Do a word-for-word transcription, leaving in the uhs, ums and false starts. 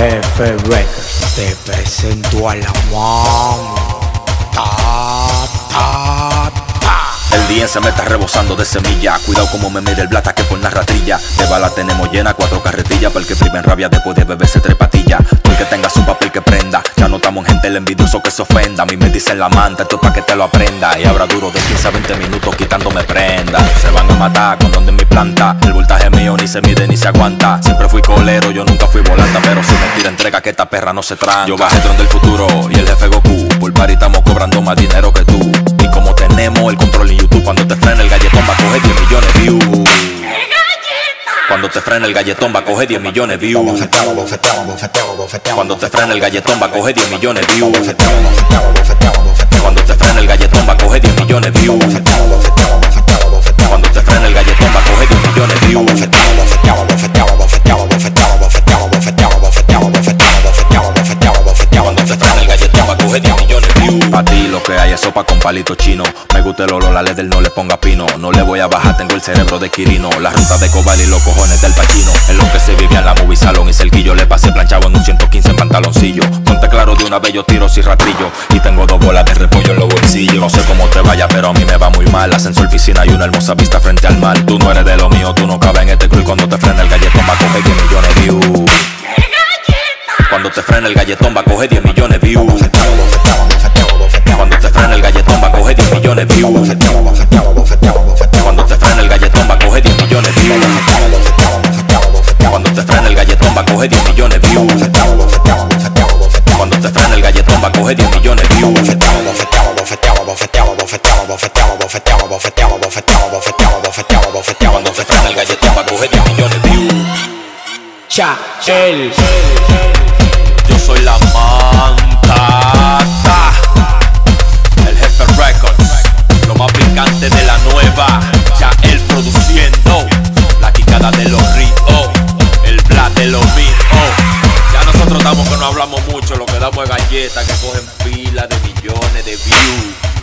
Jefe Records, te presento a la mano. Ta, ta, ta. El día se me está rebosando de semilla. Cuidado como me mire el blata que por la ratrilla. De bala tenemos llena cuatro carretillas. Para el que prive en rabia después de beberse tres patillas. Tú el que tenga su papel que prenda. Ya no estamos en gente el envidioso que se ofenda. A mí me dicen la manta, esto es pa' que te lo aprenda. Y habrá duro de quince a veinte minutos quitándome prenda. Se van a matar con donde en mi planta. El voltaje mío ni se mide ni se aguanta. Siempre fui colero, yo nunca fui volanta. Pero si me tira entrega que esta perra no se tranca. Yo bajé tron del futuro y el jefe Goku. Por par y estamos cobrando más dinero que tú. Y como tenemos el control en YouTube, cuando te frena el galletón va a coger diez millones de views. Cuando te frena el galletón va a coger diez millones de views. Cuando te frena el galletón va a coger diez millones de views. Cuando te frena el galletón va a coger diez millones de views. Cuando te frena el galletón va a coger diez millones de views. Cuando te frena el galletón va a coger diez millones de views. Pa' ti lo que hay es sopa con palito chino. Me gusta el olor, la leather no le ponga pino. No le voy a bajar, tengo el cerebro de Quirino. La ruta de Cobal y los cojones del Pachino. En lo que se vivía en la movie salón y cerquillo. Le pasé planchado en un ciento quince en pantaloncillo. Ponte claro de una vez yo tiro sin rastrillo. Y tengo dos bolas de repollo en los bolsillos. No sé cómo te vaya pero a mí me va muy mal. Ascensor piscina y una hermosa vista frente al mar. Tú no eres de lo mío, tú no cabes en este crew. Cuando te frena el galletón va a coger diez millones de views. Cuando te frena el galletón va a coger diez millones de views. Cuando te frena el galletón va a coger diez millones de views. Cuando te frena el galletón va a coger diez millones de views. Cuando te frena el galletón va a coger diez millones de views. Cuando te frena el galletón va a coger diez millones de views. Cuando te frena el galletón va a coger diez millones de views. Cha, el. Yo soy la manta, el jefe Records, lo más picante de la nueva. Ya él produciendo la quicada de los ríos, el bla de los míos. Ya nosotros damos que no hablamos mucho, lo que damos es galletas que cogen pila de millones de views.